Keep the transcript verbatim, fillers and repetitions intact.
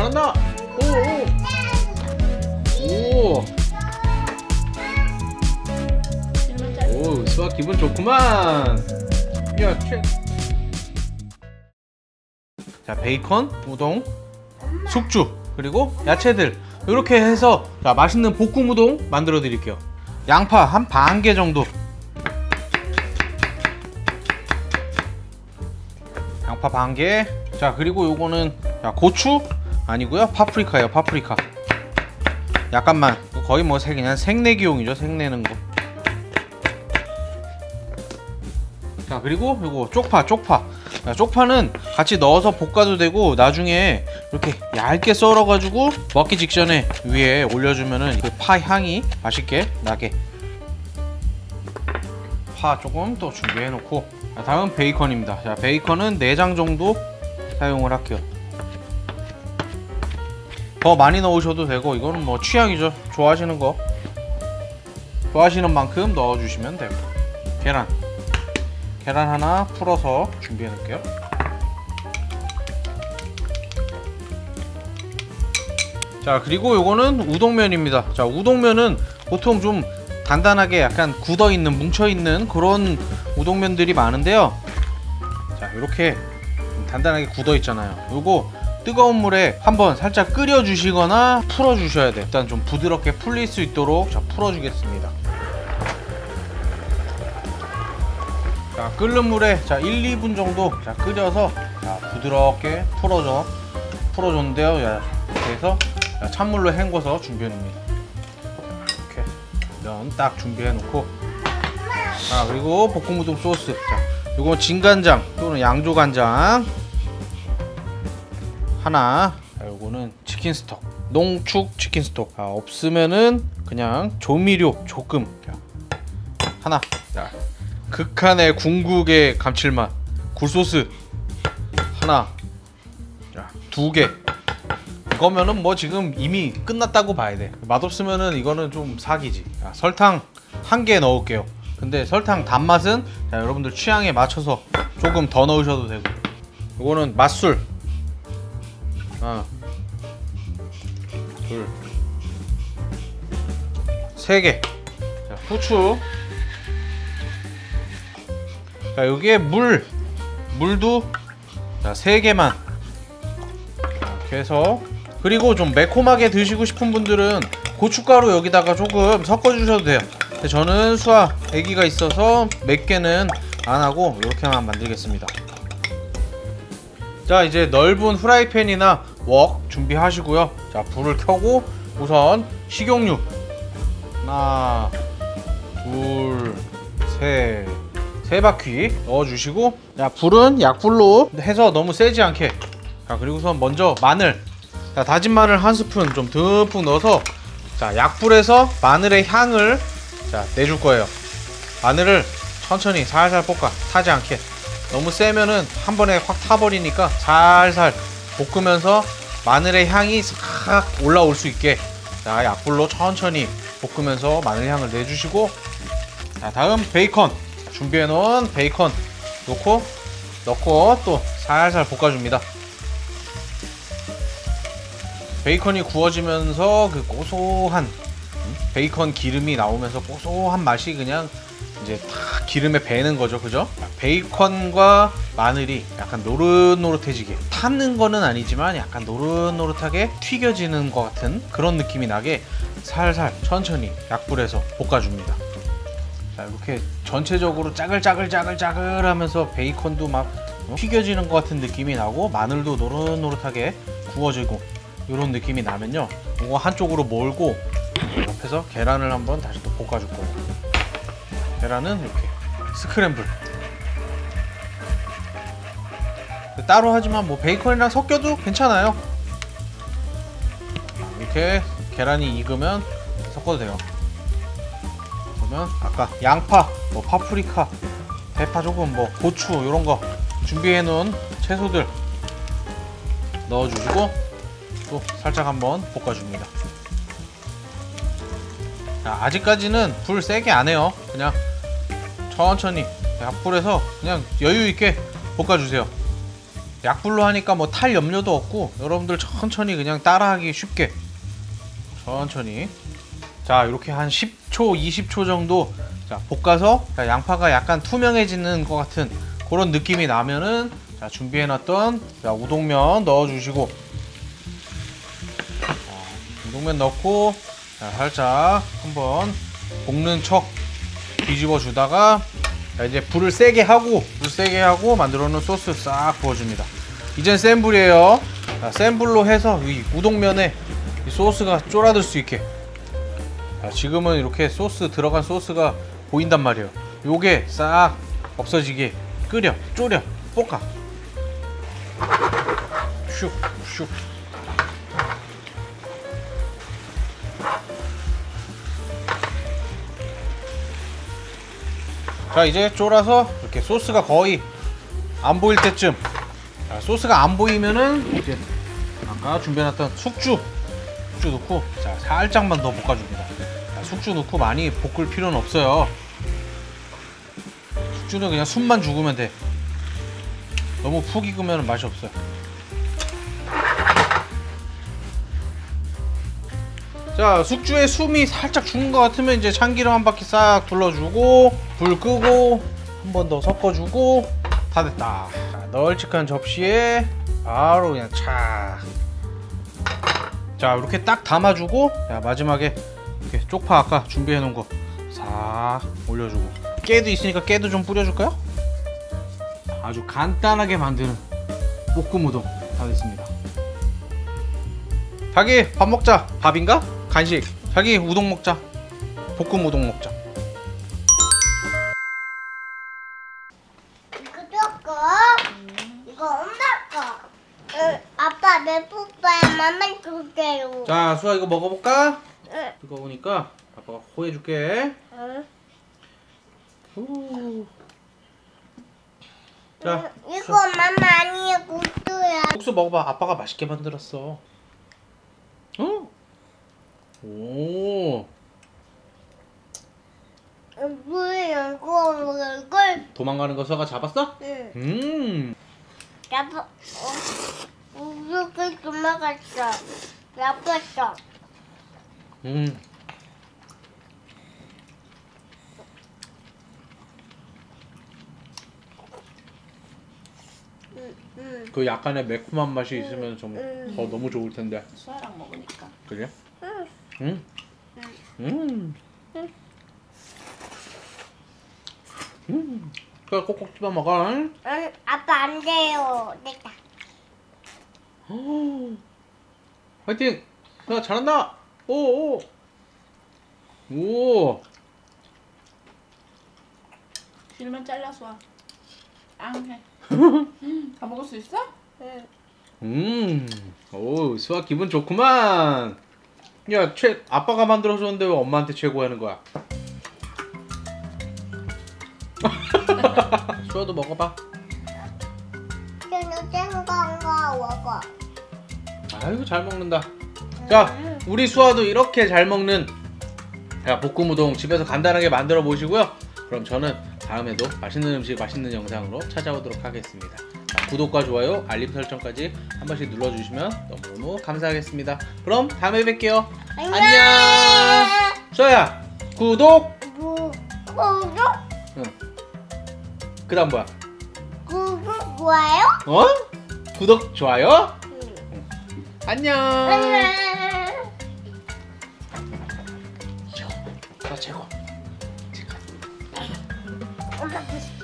잘한다. 오오 오, 수학 기분 좋구만. 야, 최. 자, 베이컨, 우동, 숙주, 그리고 야채들 이렇게 해서 자, 맛있는 볶음 우동 만들어 드릴게요. 양파 한 반 개 정도. 양파 반 개. 자, 그리고 요거는 자, 고추 아니고요, 파프리카예요. 파프리카 약간만. 거의 뭐 그냥 생내기용이죠. 생내는 거. 자, 그리고 요거 쪽파 쪽파. 자, 쪽파는 같이 넣어서 볶아도 되고 나중에 이렇게 얇게 썰어 가지고 먹기 직전에 위에 올려주면은 그 파 향이 맛있게 나게 파 조금 또 준비해 놓고. 자, 다음 베이컨입니다. 자, 베이컨은 네 장 정도 사용을 할게요. 더 많이 넣으셔도 되고 이거는 뭐 취향이죠. 좋아하시는 거 좋아하시는 만큼 넣어주시면 되고. 계란 계란 하나 풀어서 준비해 놓을게요. 자, 그리고 요거는 우동면입니다. 자, 우동면은 보통 좀 단단하게 약간 굳어있는 뭉쳐있는 그런 우동면들이 많은데요. 자, 이렇게 단단하게 굳어있잖아요. 요거 뜨거운 물에 한번 살짝 끓여 주시거나 풀어 주셔야 돼요. 일단 좀 부드럽게 풀릴 수 있도록 자, 풀어 주겠습니다. 자, 끓는 물에 자, 일, 이 분 정도 자, 끓여서 자, 부드럽게 풀어줘 풀어줬는데요. 자, 이렇게 해서 자, 찬물로 헹궈서 준비해 놉니다. 이렇게 면 딱 준비해 놓고. 자, 그리고 볶음우동 소스. 자, 요거 진간장 또는 양조간장 하나. 자, 요거는 치킨 스톡, 농축 치킨 스톡. 자, 없으면은 그냥 조미료 조금 자, 하나. 자, 극한의 궁극의 감칠맛 굴소스 하나. 자, 두 개. 이거면은 뭐 지금 이미 끝났다고 봐야 돼. 맛없으면은 이거는 좀 사기지. 자, 설탕 한 개 넣을게요. 근데 설탕 단맛은 자, 여러분들 취향에 맞춰서 조금 더 넣으셔도 되고. 이거는 맛술 하나, 둘, 세 개. 자, 후추. 자, 여기에 물 물도 자, 세 개만 이렇게 해서. 그리고 좀 매콤하게 드시고 싶은 분들은 고춧가루 여기다가 조금 섞어 주셔도 돼요. 근데 저는 수아 애기가 있어서 맵게는 안 하고 이렇게만 만들겠습니다. 자, 이제 넓은 후라이팬이나 웍 준비하시고요. 자, 불을 켜고 우선 식용유 하나, 둘, 셋, 세 바퀴 넣어주시고. 자, 불은 약불로 해서 너무 세지 않게. 자, 그리고선 먼저 마늘. 자, 다진 마늘 한 스푼 좀 듬뿍 넣어서 자, 약불에서 마늘의 향을 자, 내줄 거예요. 마늘을 천천히 살살 볶아 타지 않게. 너무 세면은 한 번에 확 타버리니까 살살 볶으면서 마늘의 향이 싹 올라올 수 있게 자, 약불로 천천히 볶으면서 마늘 향을 내주시고. 자, 다음 베이컨 준비해 놓은 베이컨 넣고 넣고 또 살살 볶아줍니다. 베이컨이 구워지면서 그 고소한 베이컨 기름이 나오면서 고소한 맛이 그냥 이제 다 기름에 배는 거죠. 그죠? 베이컨과 마늘이 약간 노릇노릇해지게 타는 거는 아니지만 약간 노릇노릇하게 튀겨지는 것 같은 그런 느낌이 나게 살살 천천히 약불에서 볶아줍니다. 자, 이렇게 전체적으로 짜글짜글짜글짜글 하면서 베이컨도 막 튀겨지는 것 같은 느낌이 나고 마늘도 노릇노릇하게 구워지고 이런 느낌이 나면요, 이거 한쪽으로 몰고 옆에서 계란을 한번 다시 또 볶아줄 거고. 계란은 이렇게 스크램블 따로 하지만 뭐 베이컨이랑 섞여도 괜찮아요. 이렇게 계란이 익으면 섞어도 돼요. 그러면 아까 양파, 뭐 파프리카, 대파 조금, 뭐 고추 이런 거 준비해 놓은 채소들 넣어주시고 또 살짝 한번 볶아줍니다. 자, 아직까지는 불 세게 안 해요. 그냥 천천히 약불에서 그냥 여유 있게 볶아주세요. 약불로 하니까 뭐 탈 염려도 없고 여러분들 천천히 그냥 따라하기 쉽게 천천히. 자 이렇게 한 십 초 이십 초 정도 자 볶아서 자, 양파가 약간 투명해지는 것 같은 그런 느낌이 나면은 자 준비해놨던 자, 우동면 넣어주시고 자, 우동면 넣고 자, 살짝 한번 볶는 척 뒤집어 주다가 자, 이제 불을 세게 하고 불 세게 하고 만들어 놓은 소스 싹 부어줍니다. 이젠 센 불이에요. 자, 센 불로 해서 이 우동면에 이 소스가 쫄아들 수 있게. 자, 지금은 이렇게 소스 들어간 소스가 보인단 말이에요. 요게 싹 없어지게 끓여 졸여 볶아 슉슉. 자 이제 쫄아서 이렇게 소스가 거의 안 보일 때쯤 자, 소스가 안 보이면은 이제 아까 준비해놨던 숙주 숙주 넣고 자 살짝만 더 볶아줍니다. 자, 숙주 넣고 많이 볶을 필요는 없어요. 숙주는 그냥 숨만 죽으면 돼. 너무 푹 익으면 맛이 없어요. 자 숙주에 숨이 살짝 죽은 것 같으면 이제 참기름 한 바퀴 싹 둘러주고 불 끄고 한 번 더 섞어주고 다 됐다. 자, 널찍한 접시에 바로 그냥 착. 자 이렇게 딱 담아주고 자, 마지막에 이렇게 쪽파 아까 준비해 놓은 거 싹 올려주고 깨도 있으니까 깨도 좀 뿌려줄까요? 아주 간단하게 만드는 볶음 우동 다 됐습니다. 자기 밥 먹자. 밥인가? 간식. 자기 우동 먹자. 볶음 우동 먹자. 이거 내 거. 이거 엄마 거. 응, 아빠 내 뽀빠에 맘만 줄게요. 자 수아 이거 먹어볼까? 응. 뜨거우니까 아빠가 호해줄게. 응. 후. 자 응, 이거 맘마 아니야 고추야. 국수 먹어봐. 아빠가 맛있게 만들었어. 응? 오. 물 이거 먹을 걸. 도망가는 거 수아가 잡았어? 응. 음. 아빠 어, 이렇게 도망갔어. 아팠어. 음. 응, 응. 그 약간의 매콤한 맛이 있으면 좀 더 음. 너무 좋을 텐데. 수아랑 먹으니까. 그래? 응. 응. 음. 음. 그래 꼭꼭 집어 먹어. 응? 응, 아빠 안 돼요. 내가. 오. 화이팅. 나 잘한다. 오 오. 오. 싫으면 잘라 수아. 앙 해. 다 먹을 수 있어? 응. 음. 오 수아 기분 좋구만. 야, 최 아빠가 만들어줬는데 왜 엄마한테 최고 하는 거야? 수아도 먹어봐. 저는 생강과 먹어. 아이고 잘 먹는다. 자, 우리 수아도 이렇게 잘 먹는 자, 볶음 우동 집에서 간단하게 만들어 보시고요. 그럼 저는 다음에도 맛있는 음식, 맛있는 영상으로 찾아오도록 하겠습니다. 자, 구독과 좋아요, 알림 설정까지 한 번씩 눌러주시면 너무너무 감사하겠습니다. 그럼 다음에 뵐게요. 안녕. 안녕. 수아야, 구독. 구, 구독? 응. 그 다음 뭐야? 구독 좋아요? 어? 구독, 좋아요? 응. 안녕. 안녕. 최고. 수아 최고. 엄마